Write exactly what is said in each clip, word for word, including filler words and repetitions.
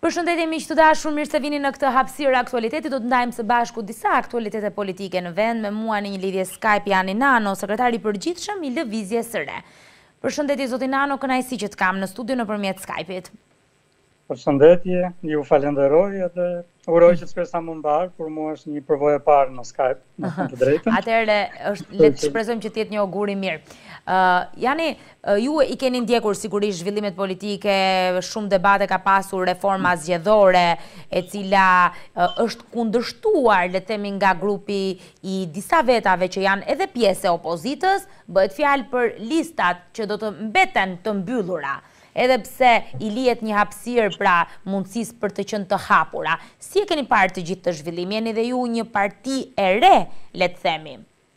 Përshëndetje miq të dashur, mirë se vini në këtë hapësirë aktualiteti. Do të ndajmë së bashku disa aktualitete politike në vend. Me mua në një lidhje Skype Jani Nano, sekretari i përgjithshëm i Lëvizjes së Re. Përshëndetje zoti Nano, kënaqësi që të kam në studio nëpërmjet Skype-it. Përshëndetje, ju falenderoj edhe uroj që të shkoj sa më mbar, por mua është një përvojë e parë në Skype, në të drejtën. Atëherë, është le të shpresojmë që të jetë një augur i mirë. Uh, Jani, uh, ju i keni ndjekur sigurisht zhvillimet politike, shumë debate ka pasur reforma zgjedhore, e cila uh, është kundërshtuar, le të themi, nga grupi i disa vetave që janë edhe pjesë e opozitës, bëhet fjalë për listat që do të mbeten të mbyllura, edhe pse i lihet një hapësirë pra mundësisë për të qenë të hapura. Si e keni parë të gjithë të zhvillim? Jeni dhe ju një parti e re, le të themi?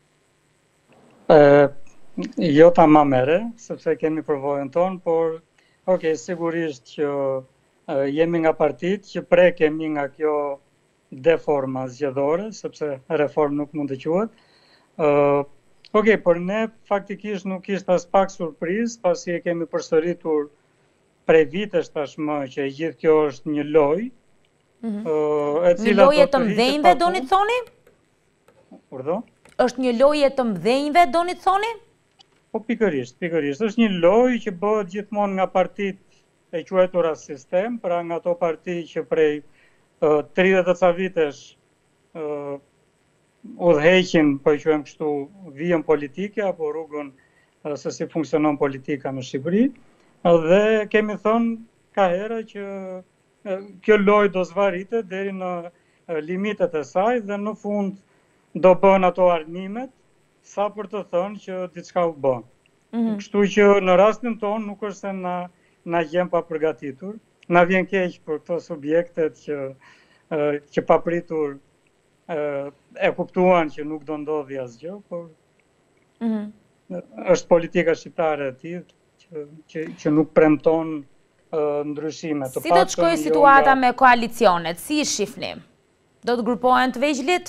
Uh... Jo tamam e re, sepse kemi përvojën tonë, por ok, sigurisht që uh, jemi nga partit që prekemi nga kjo deforma zgjedhore, sepse reform nuk mund të quhet. Uh, ok, por ne faktikisht nuk ishte as pak surprizë, pasi e kemi përsëritur prej vitesh tashmë që gjithë kjo është një lojë. Mm-hmm. uh, një lojë të mdhenjve, doni të thoni? Urdhë? Është një lojë të mdhenjve, doni të thoni? Po pikërisht, pikërisht. Është një lojë që bëhet gjithmonë nga partitë e quajtura sistem, pra nga ato parti që prej uh, tridhjetë e ca vitesh uh, udhëheqin, po e quajmë kështu, vijën politike apo rrugën uh, se si funksionon politika në Shqipëri. Uh, dhe kemi thënë ka hera që uh, kjo lojë do zvarritet deri në uh, limitet e saj dhe në fund do bën ato armimet sa për të thënë që diçka u bë. Mm-hmm. Kështu që në rastin tonë nuk është se na, na gjem pa përgatitur, na vjen keq për këto subjektet që, uh, që papritur uh, e kuptuan që nuk do ndodhi asgjë, por mm-hmm. është politika shqiptare e tillë që, që, që nuk premton uh, ndryshime. Si do të shkojë situata nga... me koalicionet? Si i shihni? Do të grupohen të vegjëlit?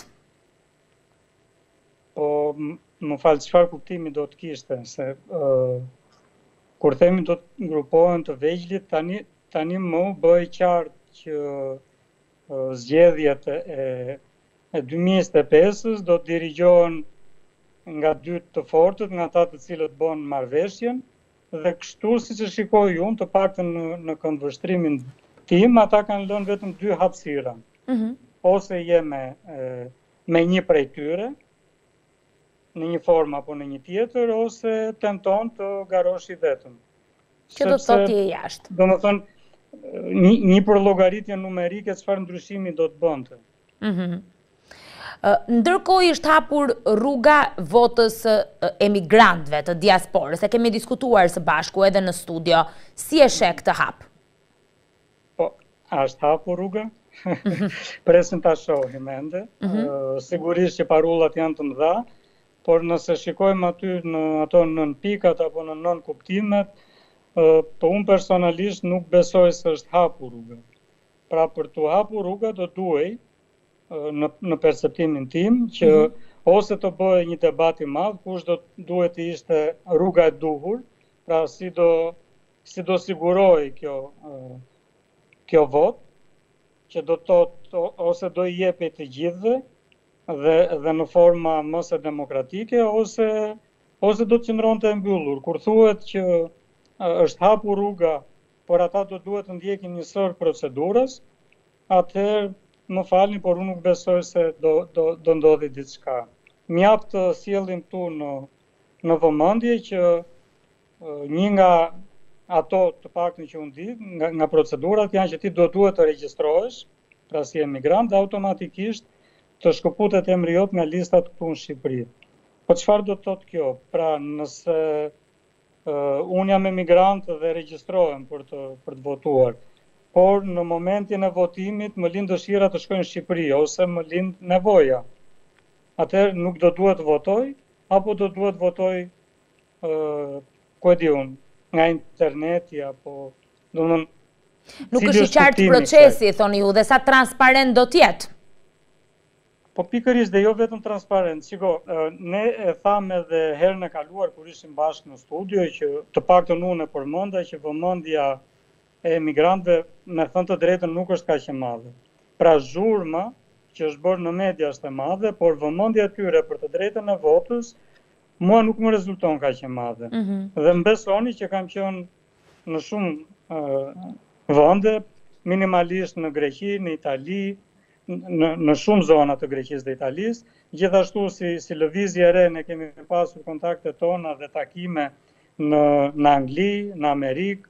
Po, më falë, çfarë kuptimi do të kishte, se uh, kur themi do të grupohen të vegjëlit, tani, tani më bëj qartë që uh, zgjedhjet e, e dy mijë e njëzet e pesës do të dirigjohen nga dy të fortët, nga ata të cilët bën marrëveshjen, dhe kështu siç e shikoj unë, të paktën në, në këndvështrimin tim, ata kanë lënë vetëm dy hapësira. Mm-hmm. Ose je me, e, me një prej tyre, në një formë apo në një tjetër, ose tenton të garoshi vetëm. Që do të thotë je jashtë. Do të thonë, një, një për llogaritje numerike çfarë ndryshimi do të bënte. Mm-hmm. Ndërkohë është hapur rruga votës emigrantëve të diasporës. E kemi diskutuar së bashku edhe në studio. Si e sheh këtë hap? Po, është hapur rruga? Presim ta shohim ende. Mm-hmm. uh, sigurisht që parullat janë të mëdha, por nëse shikojmë aty në ato nën pikat apo në nën kuptimet, po unë personalisht nuk besoj se është hapur rruga. Pra për të hapur rruga do duhej, në, në perceptimin tim, që mm-hmm. ose të bëhe një debat i madh, kush do duhet të ishte rruga e duhur, pra si do, si do siguroj kjo, kjo vot, që do të, ose do i jepej të gjithëve, Dhe, dhe në forma mëse demokratike, ose, ose do të qëndronte e mbyllur. Kur thuhet që është hapur rruga, por ata do duhet të ndjekin një sër procedurës, atëherë më falni, por unë nuk besoj se do, do, do ndodhi diçka. Mjaft të sjellim këtu në, në vëmendje që një nga ato të paktën që unë di, nga, nga procedurat janë që ti do duhet të regjistrohesh, pra si emigrant, dhe automatikisht të shkëputet emri jot nga listat këtu në Shqipëri. Po çfarë do të thotë kjo? Pra nëse uh, unë jam emigrant dhe regjistrohem për të, për të votuar, por në momentin e votimit më lind dëshira të shkoj në Shqipëri, ose më lind nevoja, atëherë nuk do duhet të votoj, apo do duhet të votoj, uh, ku e di unë, nga interneti, apo... Domthon, nuk është i qartë procesi, thoni ju, dhe sa transparent do t'jetë? Po pikërisht dhe jo vetëm transparent. Shiko, ne e thamë edhe herën e kaluar kur ishim bashkë në studio që të paktën unë e përmenda që vëmendja e emigrantëve, me thënë të drejtën, nuk është kaq e madhe. Pra zhurma që është bërë në media është e madhe, por vëmendja e tyre për të drejtën e votës, mua nuk më rezulton kaq e madhe. Mm -hmm. Dhe më besoni që kam qenë në shumë uh, vende, minimalisht në Greqi, në Itali, në, në shumë zona të Greqisë dhe Italisë, gjithashtu si, si lëvizje e re ne kemi pasur kontakte tona dhe takime në, në Angli, në Amerikë,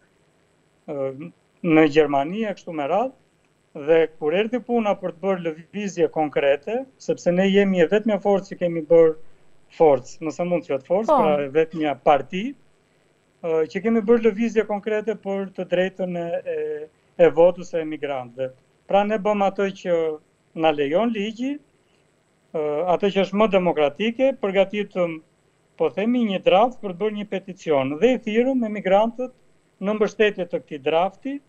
në Gjermani e kështu me radhë, dhe kur erdhi puna për të bërë lëvizje konkrete, sepse ne jemi e vetmja forcë që kemi bërë forcë, nëse mund të thotë forcë, pra e vetmja parti, që kemi bërë lëvizje konkrete për të drejtën e, e, e votës e emigrantëve. Pra ne bëm ato që na lejon ligji, ato që është më demokratike, përgatitëm, po themi, një draft për të bërë një peticion, dhe i thirrëm emigrantët në mbështetje të këtij drafti,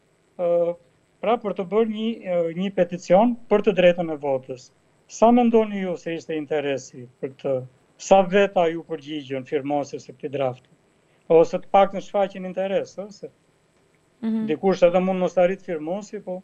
pra për të bërë një, një peticion për të drejtën e votës. Sa mendoni ju se ishte interesi për të, sa veta ju përgjigjën firmosës së këtij drafti? Ose të paktën shfaqin interes, ose mm -hmm. dikush edhe mund mos arrit firmosi, po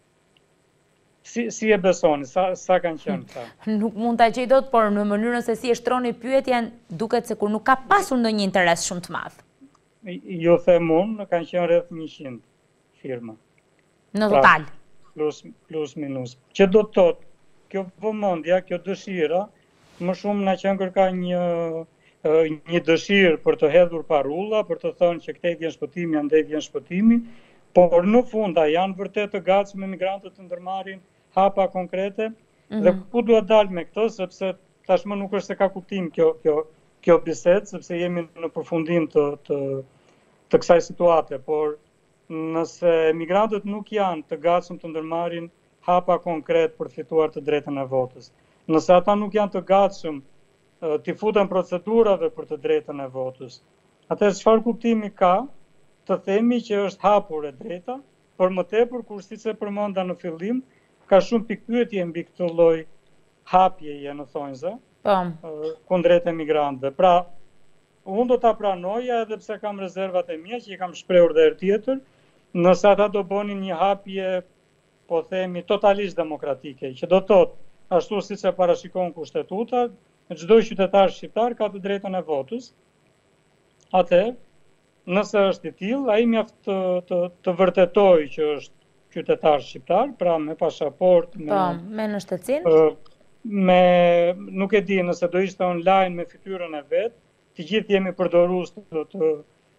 si, si e besoni, sa, sa kanë qenë këta? Nuk mund ta gjej dot, por në mënyrën se si e shtroni pyetjen, duket se kur nuk ka pasur ndonjë interes shumë të madh. Ju them unë, kanë qenë rreth njëqind firma. Në total? Pra, plus, plus minus. Që do të thotë, kjo vëmendja, kjo dëshira, më shumë na qenë kërka një, një dëshirë për të hedhur parulla, për të thënë që këtej vjen shpëtimi, andej vjen shpëtimi, por në fund a janë vërtet të gatshëm emigrantët të ndërmarrin hapa konkrete, mm-hmm. dhe ku duhet dalë me këtë, sepse tashmë nuk është se ka kuptim kjo, kjo, kjo bisedë, sepse jemi në përfundim të, të, të kësaj situate, por nëse emigrantët nuk janë të gatshëm të ndërmarrin hapa konkret për të fituar të drejtën e votës, nëse ata nuk janë të gatshëm t'i futen procedurave për të drejtën e votës, atëherë çfarë kuptimi ka të themi që është hapur e drejta, por më tepër kur siç e përmenda në fillim, ka shumë pikpyetje mbi këtë lloj hapjeje në thonjza, kundrejt emigrantëve. Pra, unë do ta pranoja edhe pse kam rezervat e mia që i kam shprehur edhe herë tjetër, nëse ata do bënin një hapje, po themi, totalisht demokratike, që do thotë, ashtu siç e parashikon kushtetuta, çdo qytetar shqiptar ka të drejtën e votës. Atë, nëse është i tillë, ai mjaft të, të, të vërtetojë që është qytetar shqiptar, pra me pasaportë, me, me në shtetësinë, me, nuk e di, nëse do ishte online me fytyrën e vet, të gjithë jemi përdorues të, të,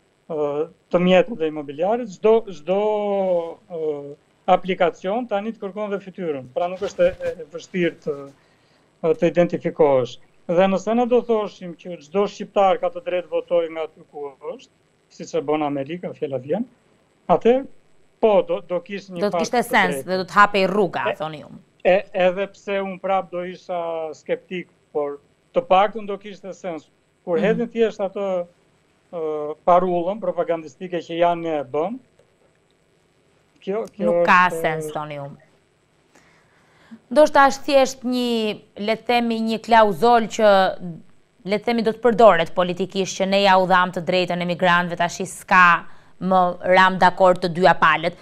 të mjeteve imobiliare, çdo çdo aplikacion tani të kërkon dhe fytyrën, pra nuk është e, e vështirë të, të identifikohesh. Dhe nëse ne do thoshim që çdo shqiptar ka të drejtë votojë nga aty ku është, siç e bën Amerika, fjala vjen, atë po do do kishte një do të kishte sens dhe do të hapej rruga, thoni ju. E, edhe pse un prap do isha skeptik, por të paktën do kishte sens. Kur hedhin mm. thjesht ato uh, parullën propagandistike që janë ne e bën, kjo kjo nuk ka është, sens, thoni ju. Ndoshta është thjesht një, le të themi, një klauzol që le të themi do të përdoret politikisht që ne ja u dham të drejtën emigrantëve, tash s'ka më ram dakord të dyja palët.